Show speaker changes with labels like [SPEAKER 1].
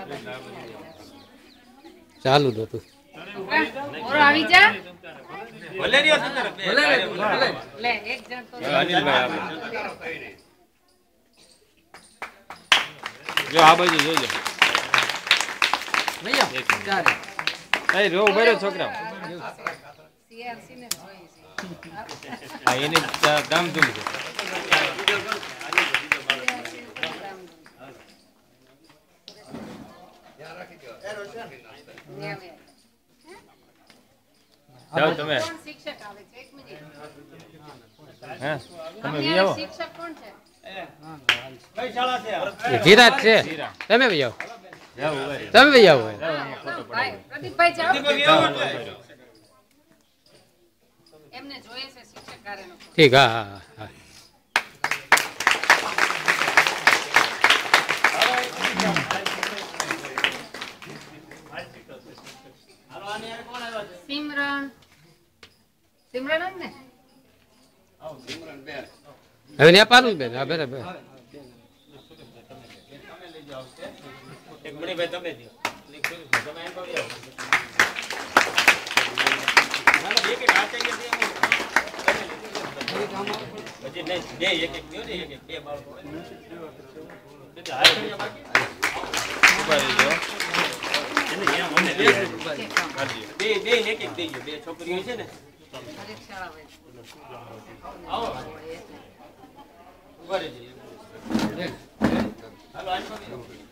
[SPEAKER 1] ચાલુ દો તું
[SPEAKER 2] ઓર આવી જા
[SPEAKER 3] ભલે રહ્યો સુંદર
[SPEAKER 2] લે એક જણ તો
[SPEAKER 4] જો આ બાજુ જોજો
[SPEAKER 1] ભૈયા ચાલે
[SPEAKER 4] એ રો ઉભો રહ્યો છોકરા
[SPEAKER 2] સીઆરસી ને જોઈ છે
[SPEAKER 4] આ એની કામ ધૂમ છે જાઓ તમે
[SPEAKER 2] કોણ શિક્ષક આવે છે એક મિનિટ
[SPEAKER 4] હે તમે વી
[SPEAKER 2] અમારા
[SPEAKER 4] આવો
[SPEAKER 2] શિક્ષક કોણ છે
[SPEAKER 3] કઈ શાળા છે
[SPEAKER 1] જીરાજ છે તમે ભાઈ આવો
[SPEAKER 4] જાઓ ઉભા રહ્યો
[SPEAKER 1] તમે ભાઈ આવો
[SPEAKER 2] ભાઈ પ્રદીપભાઈ જાઓ એમને જોઈએ છે શિક્ષક કાર્યનો
[SPEAKER 1] ઠીક હા હા હા
[SPEAKER 2] સિમરન સિમરન જ ને
[SPEAKER 1] હવે ત્યાં પાલું બેન હા બરાબર
[SPEAKER 3] એક મણીભાઈ તમે દો તમે એમ કહો ના એક એક હાથ આવી પછી નહીં બે એક એક દો ને એક એક બે બાળકો
[SPEAKER 4] ઉભા રહેજો
[SPEAKER 3] બે બે એક એક દેજો બે છોકરીઓ છે ને
[SPEAKER 2] પરીક્ષા આવે
[SPEAKER 3] આવો ઉભા રહેજો હાલો આજ